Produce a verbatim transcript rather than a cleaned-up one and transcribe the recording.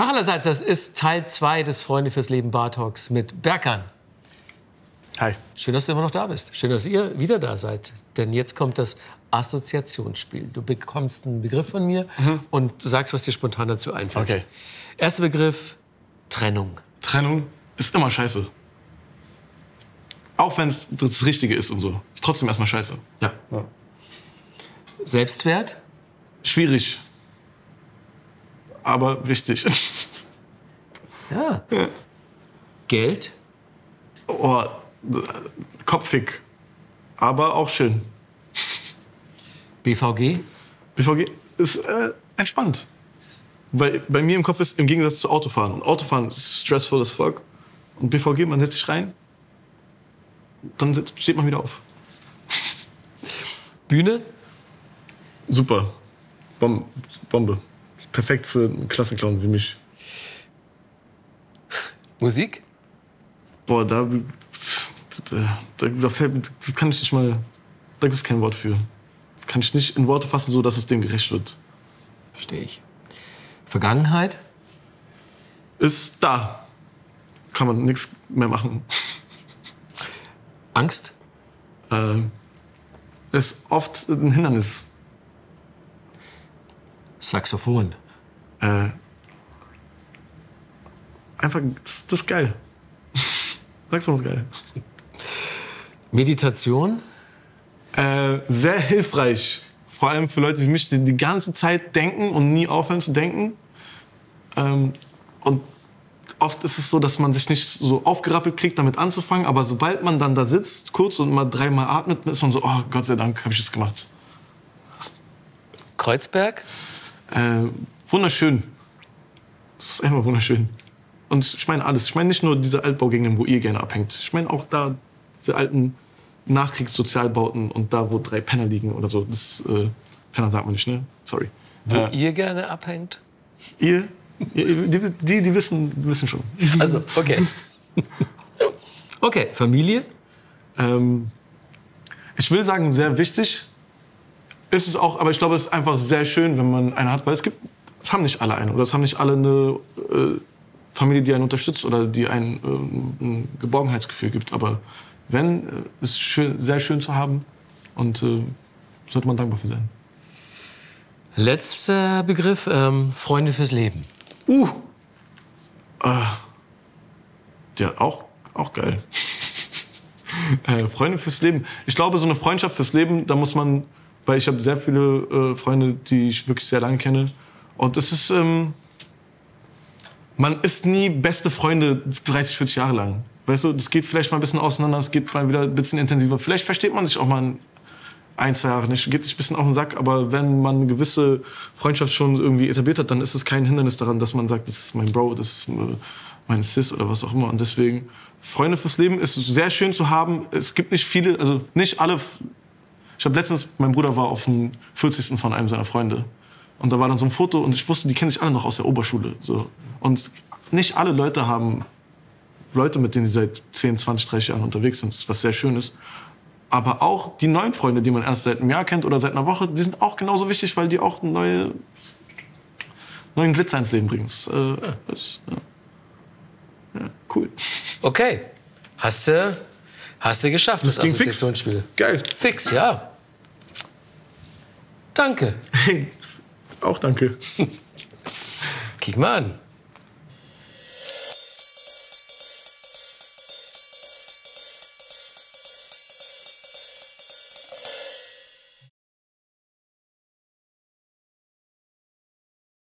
Tag allerseits, das ist Teil zwei des Freunde fürs Leben Bar Talks mit Berkan. Hi. Schön, dass du immer noch da bist. Schön, dass ihr wieder da seid. Denn jetzt kommt das Assoziationsspiel. Du bekommst einen Begriff von mir mhm. und sagst, was dir spontan dazu einfällt. Okay. Erster Begriff, Trennung. Trennung ist immer scheiße. Auch wenn es das Richtige ist und so. Ist trotzdem erstmal scheiße. Ja. ja. Selbstwert? Schwierig. Aber wichtig. Ja. ja. Geld? Oh, kopfig. Aber auch schön. B V G? B V G ist äh, entspannt. Bei, bei mir im Kopf ist im Gegensatz zu Autofahren. Und Autofahren ist stressful as fuck. Und B V G, man setzt sich rein, dann sitzt, steht man wieder auf. Bühne? Super. Bom Bombe. Perfekt für einen Klassenclown wie mich. Musik? Boah, da, da, da, da fällt, das kann ich nicht mal, da gibt es kein Wort für. Das kann ich nicht in Worte fassen, so dass es dem gerecht wird. Verstehe ich. Vergangenheit? Ist da. Kann man nichts mehr machen. Angst? Äh, ist oft ein Hindernis. Saxophon? Äh, einfach, das, das ist geil. Saxophon ist geil. Meditation? Äh, sehr hilfreich. Vor allem für Leute wie mich, die die ganze Zeit denken und nie aufhören zu denken. Ähm, und oft ist es so, dass man sich nicht so aufgerappelt kriegt, damit anzufangen. Aber sobald man dann da sitzt, kurz und mal dreimal atmet, ist man so, oh Gott sei Dank, habe ich es gemacht. Kreuzberg? Äh, wunderschön. Das ist einfach wunderschön. Und ich meine alles. Ich meine nicht nur diese Altbaugegenden, wo ihr gerne abhängt. Ich meine auch da diese alten Nachkriegssozialbauten und da, wo drei Penner liegen oder so. Das äh, Penner sagt man nicht, ne? Sorry. Wo äh, ihr gerne abhängt? Ihr? Die, die, die wissen, wissen schon. Also, okay. Okay, Familie? Ähm, ich will sagen, sehr wichtig. Ist es auch, aber ich glaube, es ist einfach sehr schön, wenn man eine hat, weil es gibt, es haben nicht alle eine oder es haben nicht alle eine äh, Familie, die einen unterstützt oder die einen äh, ein Geborgenheitsgefühl gibt. Aber wenn, äh, ist es schön, sehr schön zu haben und äh, sollte man dankbar für sein. Letzter Begriff, ähm, Freunde fürs Leben. Uh, äh, ja, auch, auch geil. äh, Freunde fürs Leben. Ich glaube, so eine Freundschaft fürs Leben, da muss man, weil ich habe sehr viele äh, Freunde, die ich wirklich sehr lange kenne. Und es ist, ähm, man ist nie beste Freunde dreißig, vierzig Jahre lang. Weißt du, das geht vielleicht mal ein bisschen auseinander, es geht mal wieder ein bisschen intensiver. Vielleicht versteht man sich auch mal ein, zwei Jahre nicht, geht sich ein bisschen auf den Sack. Aber wenn man eine gewisse Freundschaft schon irgendwie etabliert hat, dann ist es kein Hindernis daran, dass man sagt, das ist mein Bro, das ist mein Sis oder was auch immer. Und deswegen, Freunde fürs Leben ist sehr schön zu haben. Es gibt nicht viele, also nicht alle. Ich habe letztens, mein Bruder war auf dem vierzigsten von einem seiner Freunde. Und da war dann so ein Foto und ich wusste, die kennen sich alle noch aus der Oberschule. So. Und nicht alle Leute haben Leute, mit denen sie seit zehn, zwanzig, dreißig Jahren unterwegs sind, was sehr schön ist. Aber auch die neuen Freunde, die man erst seit einem Jahr kennt oder seit einer Woche, die sind auch genauso wichtig, weil die auch neue, neuen Glitzer ins Leben bringen. Das, äh, das, ja. Ja, cool. Okay, hast du, hast du geschafft, das, das Assoziationsspiel. Geil. Fix, ja. Danke. Hey, auch danke. Kick mal an.